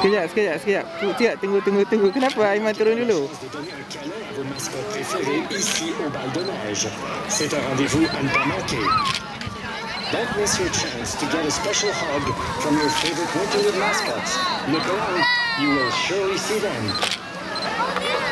Sekejap. Tunggu. Kenapa Aiman turun dulu? Vos mascottes préférées ici au bal de neige. C'est un rendez-vous à ne pas manquer. Don't miss your chance to get a special hug from your favorite winterwood mascots. Look around, you will surely see them.